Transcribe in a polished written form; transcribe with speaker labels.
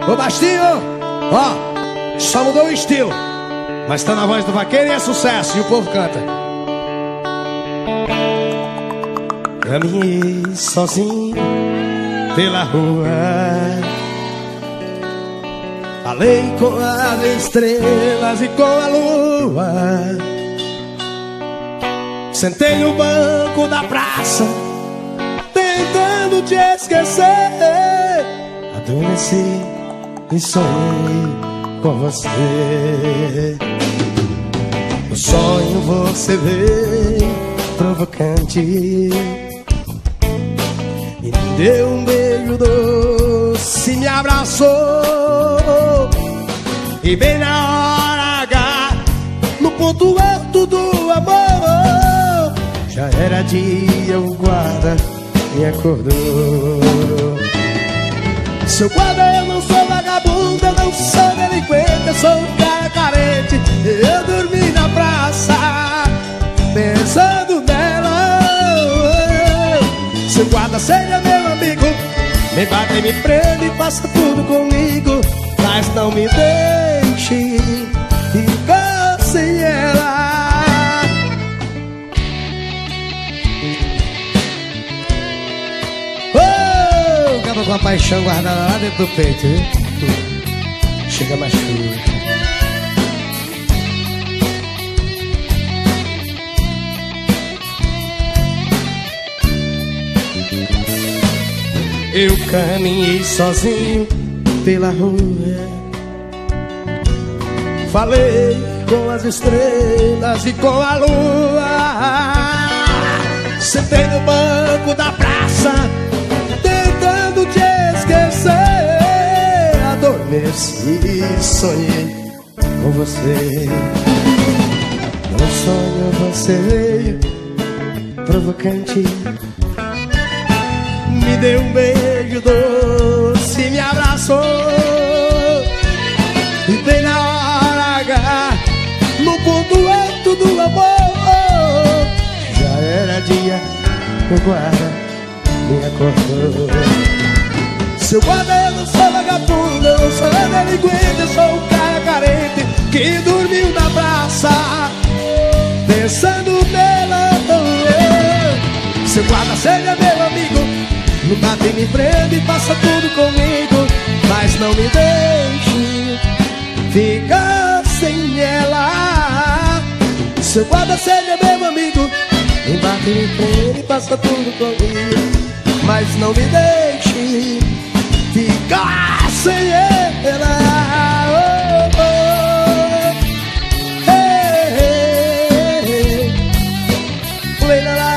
Speaker 1: Ô Bastinho, ó, só mudou o estilo, mas tá na voz do vaqueiro e é sucesso, e o povo canta. Caminhei sozinho pela rua, falei com as estrelas e com a lua, sentei no banco da praça, tentando te esquecer. Adormeci e sonhei com você. No sonho você veio provocante e me deu um beijo doce, me abraçou. E bem na hora H, no ponto alto do amor, já era dia, o guarda me acordou. Seu guarda, eu não sou vagabundo, eu não sou delinquente, eu sou um cara carente. Eu dormi na praça, pensando nela. Seu guarda, seja meu amigo, me bate, me prende e faça tudo comigo, mas não me deixe ficar sem ela. Acaba com a paixão guardada lá dentro do peito, viu? Chega mais frio. Eu caminhei sozinho pela rua, falei com as estrelas e com a lua, sentei no banco da praça, tentando te esquecer. Adormeci e sonhei com você. No sonho você veio provocante, me deu um beijo doce, me abraçou. E bem na hora H, no ponto alto do amor, já era dia, o guarda me acordou. Seu guarda, eu não sou vagabundo, eu não sou delinquente, eu sou um cara carente que dormiu na praça, pensando nela. Seu guarda, seja meu amigo, me bate, me prende e faça tudo comigo, mas não me deixe ficar sem ela. Seu guarda, seja meu amigo, me bate, me prende e faça tudo comigo, mas não me deixe ficar sem ela. Oh, oh. Hey, hey, hey.